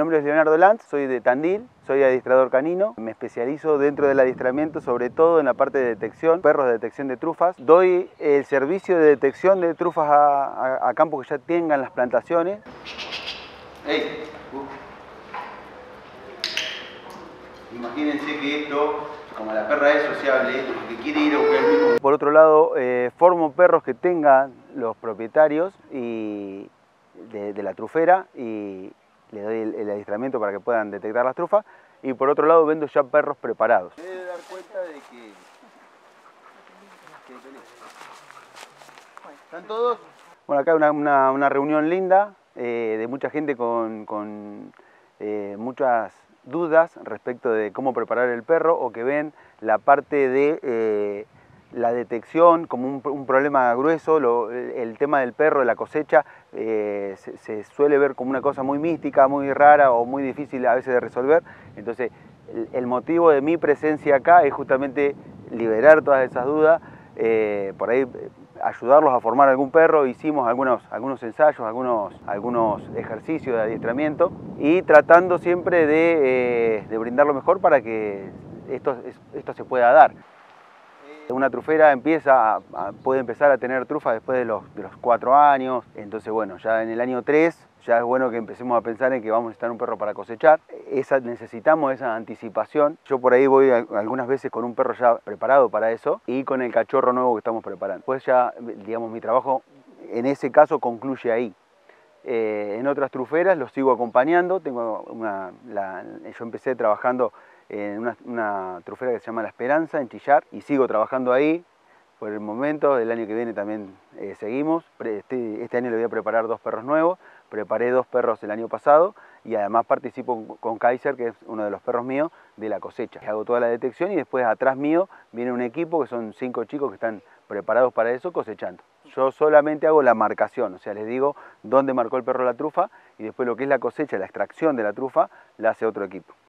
nombre es Leonardo Lanz, soy de Tandil, soy adiestrador canino. Me especializo dentro del adiestramiento, sobre todo en la parte de detección, perros de detección de trufas. Doy el servicio de detección de trufas a campos que ya tengan las plantaciones. ¡Ey! Imagínense que esto, como la perra es sociable, que quiere ir a buscar el mismo. Por otro lado, formo perros que tengan los propietarios de la trufera y le doy el adiestramiento para que puedan detectar las trufas. Y por otro lado, vendo ya perros preparados. Se debe dar cuenta de que ¿están todos? Bueno, acá hay una reunión linda de mucha gente con muchas dudas respecto de cómo preparar el perro, o que ven la parte de la detección como un problema grueso. El tema del perro, de la cosecha, se suele ver como una cosa muy mística, muy rara o muy difícil a veces de resolver. Entonces, el motivo de mi presencia acá es justamente liberar todas esas dudas, por ahí ayudarlos a formar algún perro. Hicimos algunos ensayos, algunos ejercicios de adiestramiento, y tratando siempre de brindar lo mejor para que esto se pueda dar. Una trufera puede empezar a tener trufa después de los 4 años, entonces bueno, ya en el año 3 ya es bueno que empecemos a pensar en que vamos a necesitar un perro para cosechar. Necesitamos esa anticipación. Yo por ahí voy algunas veces con un perro ya preparado para eso y con el cachorro nuevo que estamos preparando. Pues ya, digamos, mi trabajo en ese caso concluye ahí. En otras truferas los sigo acompañando. Yo empecé trabajando en una trufera que se llama La Esperanza, en Chillar, y sigo trabajando ahí por el momento. El año que viene también seguimos. Este año le voy a preparar 2 perros nuevos. Preparé 2 perros el año pasado y además participo con Kaiser, que es uno de los perros míos, de la cosecha. Hago toda la detección y después atrás mío viene un equipo que son 5 chicos que están preparados para eso, cosechando. Yo solamente hago la marcación, o sea, les digo dónde marcó el perro la trufa, y después lo que es la cosecha, la extracción de la trufa, la hace otro equipo.